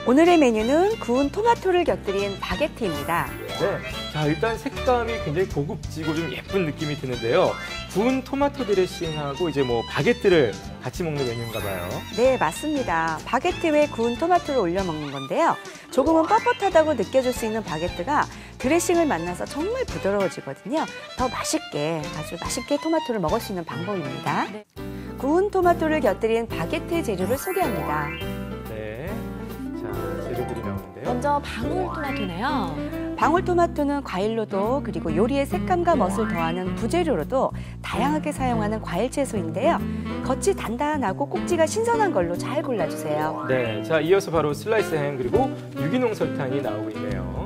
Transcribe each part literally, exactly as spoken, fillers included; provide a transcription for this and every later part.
오늘의 메뉴는 구운 토마토를 곁들인 바게트입니다. 네, 자 일단 색감이 굉장히 고급지고 좀 예쁜 느낌이 드는데요. 구운 토마토 드레싱하고 이제 뭐 바게트를 같이 먹는 메뉴인가 봐요. 네, 맞습니다. 바게트 위에 구운 토마토를 올려 먹는 건데요. 조금은 뻣뻣하다고 느껴질 수 있는 바게트가 드레싱을 만나서 정말 부드러워지거든요. 더 맛있게, 아주 맛있게 토마토를 먹을 수 있는 방법입니다. 네. 구운 토마토를 곁들인 바게트 재료를 소개합니다. 네, 자 재료들이 나오는데요. 먼저 방울토마토네요. 방울토마토는 과일로도 그리고 요리의 색감과 멋을 더하는 부재료로도 다양하게 사용하는 과일 채소인데요. 겉이 단단하고 꼭지가 신선한 걸로 잘 골라주세요. 네, 자 이어서 바로 슬라이스 햄 그리고 유기농 설탕이 나오고 있네요.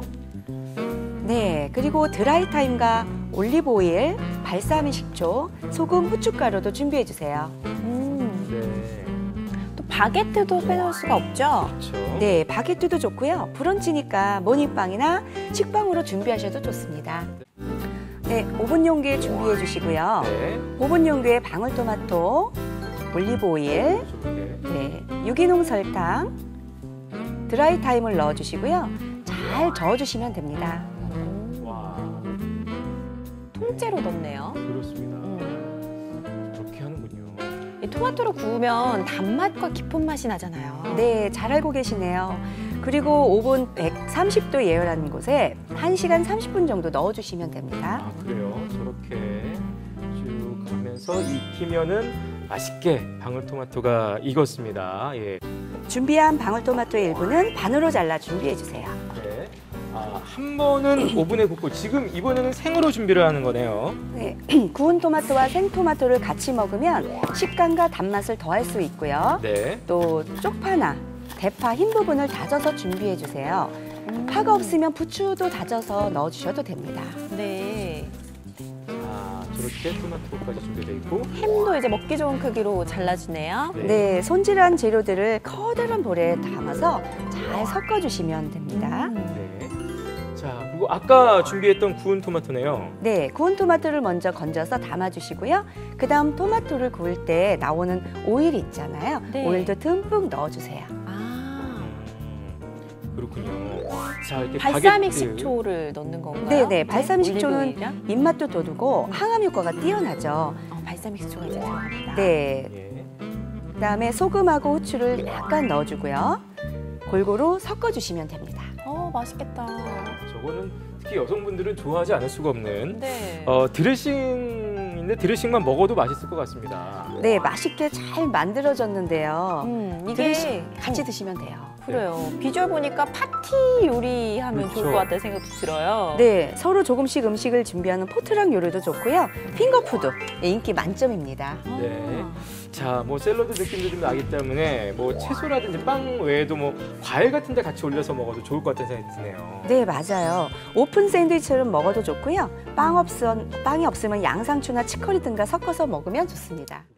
네, 그리고 드라이 타임과 올리브 오일, 발사믹 식초, 소금, 후춧가루도 준비해주세요. 음, 네, 또 바게트도 빼놓을 수가 없죠? 그렇죠. 네, 바게트도 좋고요. 브런치니까 모닝빵이나 식빵으로 준비하셔도 좋습니다. 네, 오븐 용기에 준비해 주시고요. 네, 오븐 용기에 방울토마토, 올리브 오일, 이렇게. 네, 유기농 설탕, 드라이 타임을 넣어주시고요. 잘 저어주시면 됩니다. 와, 통째로 넣네요. 그렇습니다. 음. 그렇게 하는군요. 이 토마토를 구우면 단맛과 깊은 맛이 나잖아요. 네, 잘 알고 계시네요. 그리고 오븐 백삼십 도 예열한 곳에 한 시간 삼십 분 정도 넣어주시면 됩니다. 아 그래요? 저렇게 쭉 가면서 익히면은 맛있게 방울토마토가 익었습니다. 예. 준비한 방울토마토의 일부는 반으로 잘라 준비해주세요. 네. 아, 한 번은 오븐에 굽고 지금 이번에는 생으로 준비를 하는 거네요. 네, 구운 토마토와 생토마토를 같이 먹으면 식감과 단맛을 더할 수 있고요. 네. 또 쪽파나 대파 흰 부분을 다져서 준비해 주세요. 파가 없으면 부추도 다져서 넣어주셔도 됩니다. 네. 자, 저렇게 토마토까지 준비되어 있고. 햄도 이제 먹기 좋은 크기로 잘라주네요. 네. 네, 손질한 재료들을 커다란 볼에 담아서 잘 섞어주시면 됩니다. 음. 네. 자, 그리고 아까 준비했던 구운 토마토네요. 네, 구운 토마토를 먼저 건져서 담아주시고요. 그 다음 토마토를 구울 때 나오는 오일 있잖아요. 네. 오일도 듬뿍 넣어주세요. 아, 음, 그렇군요. 자, 이렇게 발사믹 바게트. 식초를 넣는 건가요? 네, 네, 발사믹 올리브 식초는 오일이랑? 입맛도 돋우고 항암 효과가 뛰어나죠. 어, 발사믹 식초가 이제 들어갑니다. 네, 예. 그다음에 소금하고 후추를 약간 넣어주고요. 골고루 섞어주시면 됩니다. 어, 맛있겠다. 저거는 특히 여성분들은 좋아하지 않을 수가 없는 네. 어, 드레싱인데 드레싱만 먹어도 맛있을 것 같습니다. 네, 맛있게 잘 만들어졌는데요. 음, 이게 드레싱 같이 드시면 돼요. 그래요. 비주얼 보니까 파티 요리하면 그렇죠. 좋을 것 같다는 생각도 들어요. 네, 서로 조금씩 음식을 준비하는 포트락 요리도 좋고요. 핑거푸드 네, 인기 만점입니다. 아. 네. 자, 뭐 샐러드 느낌도 좀 나기 때문에 뭐 채소라든지 빵 외에도 뭐 과일 같은 데 같이 올려서 먹어도 좋을 것 같다는 생각이 드네요. 네, 맞아요. 오픈 샌드위치처럼 먹어도 좋고요. 빵 없음, 빵이 없으면 양상추나 치커리 등과 섞어서 먹으면 좋습니다.